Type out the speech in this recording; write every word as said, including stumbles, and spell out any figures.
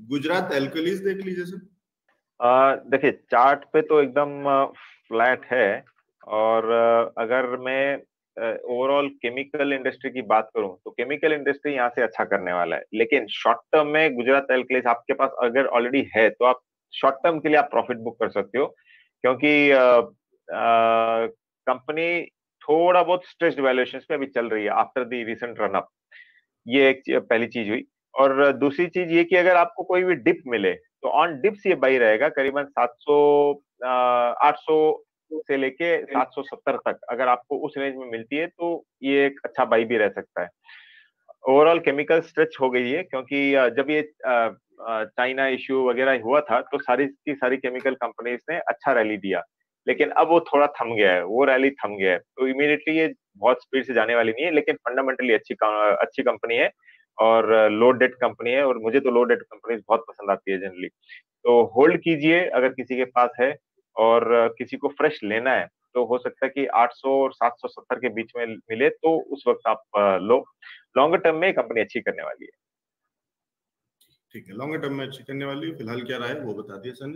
Gujarat alkalis देख लीजिए sir. आ, देखिए चार्ट पे तो एकदम फ्लैट है, और आ, अगर मैं ओवरऑल केमिकल इंडस्ट्री की बात करूं तो केमिकल इंडस्ट्री यहाँ से अच्छा करने वाला है, लेकिन शॉर्ट टर्म में गुजरात एल्कलीज आपके पास अगर ऑलरेडी है तो आप शॉर्ट टर्म के लिए आप प्रॉफिट बुक कर सकते हो, क्योंकि कंपनी थोड़ा बहुत स्ट्रेस्ड वैल्यूएशन पे अभी चल रही है after the recent run up. ये एक ची- पहली चीज हुई। और दूसरी चीज ये कि अगर आपको कोई भी डिप मिले तो ऑन डिप्स ये बाई रहेगा करीबन सात सौ आठ सौ से लेके सात सौ सत्तर तक, अगर आपको उस रेंज में मिलती है तो ये एक अच्छा बाई भी रह सकता है। ओवरऑल केमिकल स्ट्रेच हो गई है, क्योंकि अ, जब ये चाइना इश्यू वगैरह हुआ था तो सारी की सारी केमिकल कंपनीज ने अच्छा रैली दिया, लेकिन अब वो थोड़ा थम गया है, वो रैली थम गया है, तो इमीडिएटली ये बहुत स्पीड से जाने वाली नहीं है, लेकिन फंडामेंटली अच्छी अच्छी कंपनी है और लो डेट कंपनी है, और मुझे तो लो डेट कंपनीज बहुत पसंद आती है जनरली। तो होल्ड कीजिए अगर किसी के पास है, और किसी को फ्रेश लेना है तो हो सकता है कि आठ सौ और सात सौ सत्तर के बीच में मिले तो उस वक्त आप अ, लो। लॉन्ग टर्म में कंपनी अच्छी करने वाली है। ठीक है, लॉन्ग टर्म में अच्छी करने वाली है। फिलहाल क्या रहा है वो बता दिया सर ने।